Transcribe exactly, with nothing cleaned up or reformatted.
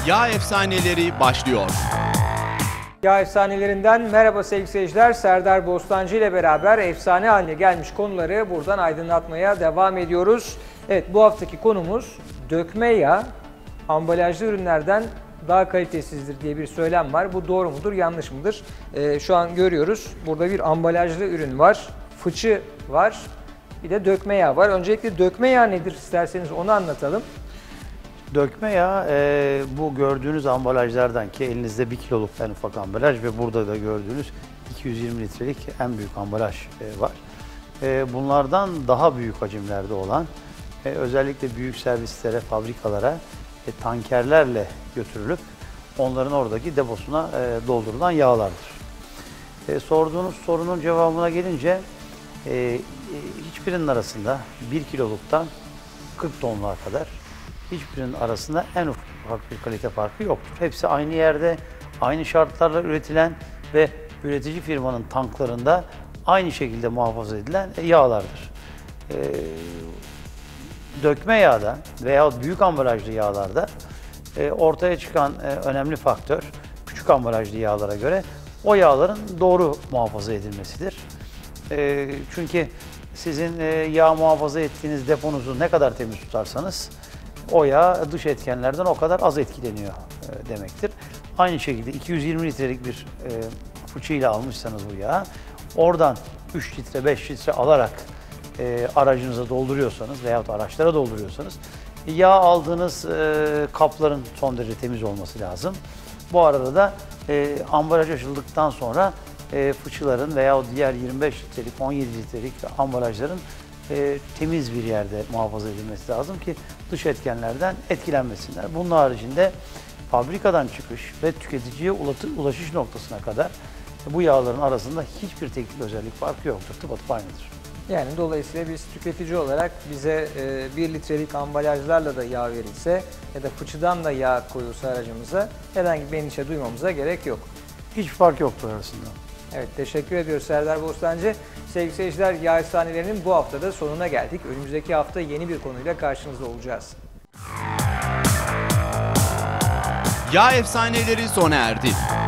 Yağ Efsaneleri başlıyor. Yağ efsanelerinden merhaba sevgili seyirciler. Serdar Bostancı ile beraber efsane haline gelmiş konuları buradan aydınlatmaya devam ediyoruz. Evet, bu haftaki konumuz dökme yağ. Ambalajlı ürünlerden daha kalitesizdir diye bir söylem var. Bu doğru mudur, yanlış mıdır? Ee, şu an görüyoruz. Burada bir ambalajlı ürün var. Fıçı var. Bir de dökme yağ var. Öncelikle dökme yağ nedir isterseniz onu anlatalım. Dökme yağ e, bu gördüğünüz ambalajlardan ki elinizde bir kiloluk en ufak ambalaj ve burada da gördüğünüz iki yüz yirmi litrelik en büyük ambalaj e, var. E, bunlardan daha büyük hacimlerde olan e, özellikle büyük servislere, fabrikalara e, tankerlerle götürülüp onların oradaki deposuna e, doldurulan yağlardır. E, sorduğunuz sorunun cevabına gelince e, e, hiçbirinin arasında bir kiloluktan kırk tonluğa kadar hiçbirinin arasında en ufak bir kalite farkı yoktur. Hepsi aynı yerde, aynı şartlarla üretilen ve üretici firmanın tanklarında aynı şekilde muhafaza edilen yağlardır. Ee, dökme yağda veya büyük ambalajlı yağlarda e, ortaya çıkan e, önemli faktör küçük ambalajlı yağlara göre o yağların doğru muhafaza edilmesidir. E, çünkü sizin e, yağ muhafaza ettiğiniz deponuzu ne kadar temiz tutarsanız o yağ dış etkenlerden o kadar az etkileniyor e, demektir. Aynı şekilde iki yüz yirmi litrelik bir e, fıçıyla almışsanız bu yağı, oradan üç litre beş litre alarak e, aracınıza dolduruyorsanız veyahut araçlara dolduruyorsanız yağ aldığınız e, kapların son derece temiz olması lazım. Bu arada da e, ambalaj açıldıktan sonra e, fıçıların veya diğer yirmi beş litrelik on yedi litrelik ambalajların E, temiz bir yerde muhafaza edilmesi lazım ki dış etkenlerden etkilenmesinler. Bunun haricinde fabrikadan çıkış ve tüketiciye ulaşış noktasına kadar bu yağların arasında hiçbir teknik özellik farkı yoktur. Tıpatıp aynıdır. Yani dolayısıyla biz tüketici olarak bize e, bir litrelik ambalajlarla da yağ verilse ya da fıçıdan da yağ koyulsa aracımıza herhangi bir endişe duymamıza gerek yok. Hiç fark yoktur arasında. Evet, teşekkür ediyoruz Serdar Bostancı. Sevgili seyirciler, Yağ Efsanelerinin bu haftada sonuna geldik. Önümüzdeki hafta yeni bir konuyla karşınızda olacağız. Yağ Efsaneleri sona erdi.